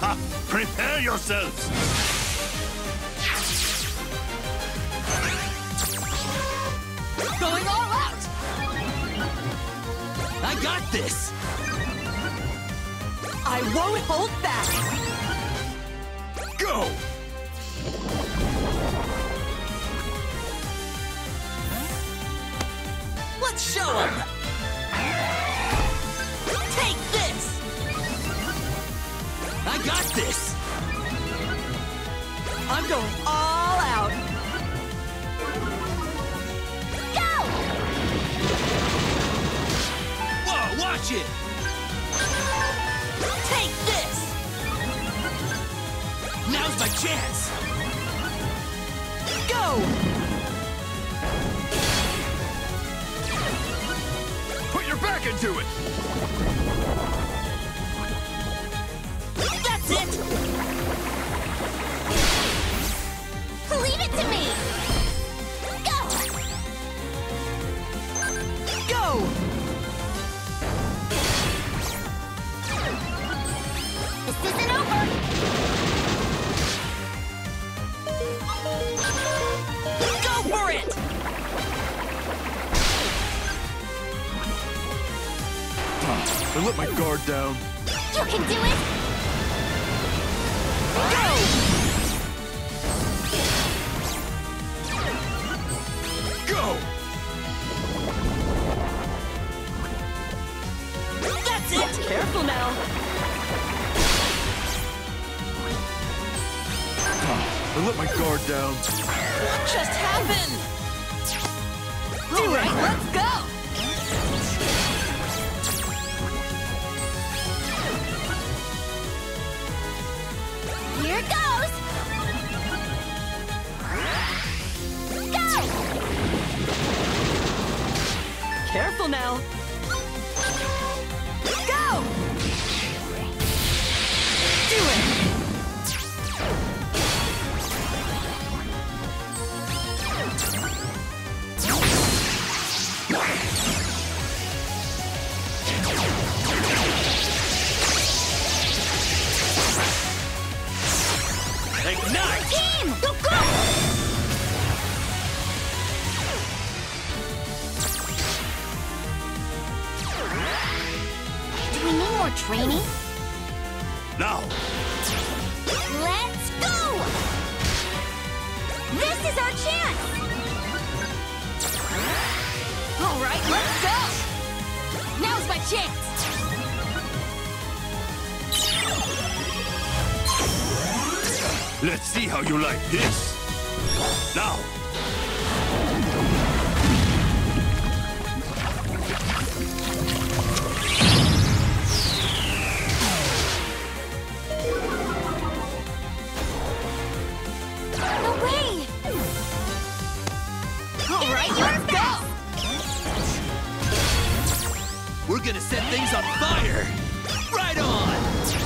Prepare yourselves! Going all out! I got this! I won't hold back! Go! Let's show them! Take this! I got this! I'm going all out! Go! Whoa, watch it! Take this! Now's my chance! Go! Put your back into it! That's it! Leave it to me! Go! Go! This isn't over! Go for it! I let my guard down. You can do it! Go! Go! That's it! Careful now! I let my guard down. What just happened? All right, let's go! Here goes! Go! Careful now! Go! Do it! Ignite! Team! Go! Do we need more training? Now! Let's go! This is our chance! All right, let's go! Now's my chance! Let's see how you like this. Now! No way! All right, let's go! We're gonna set things on fire! Right on!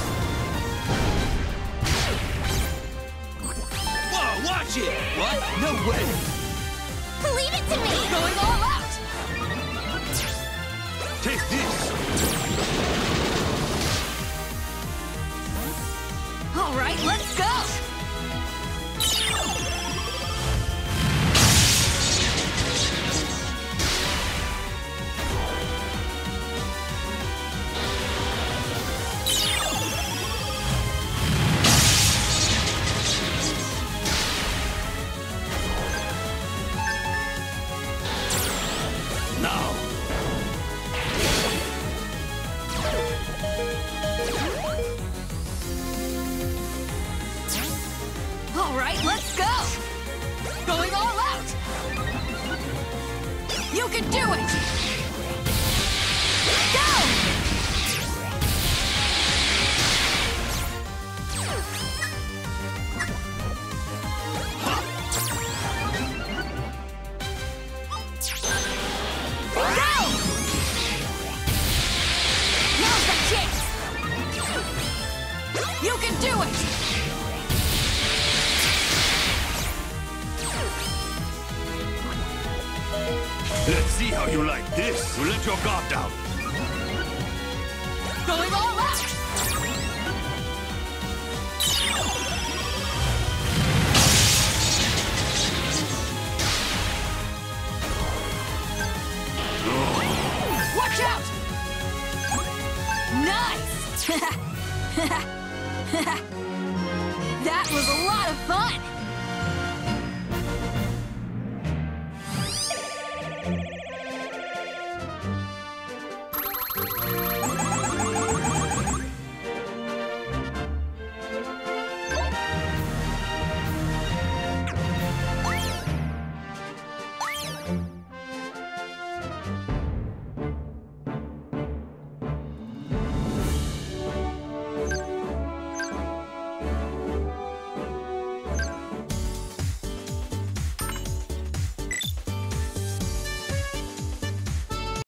Whoa, watch it! What? No way! Leave it to me! Going all out! Take this! All right, let's go! Now! All right, let's go! Going all out! You can do it! Go! Go! Now's my chance! You can do it! Let's see how you like this. You let your guard down. Going all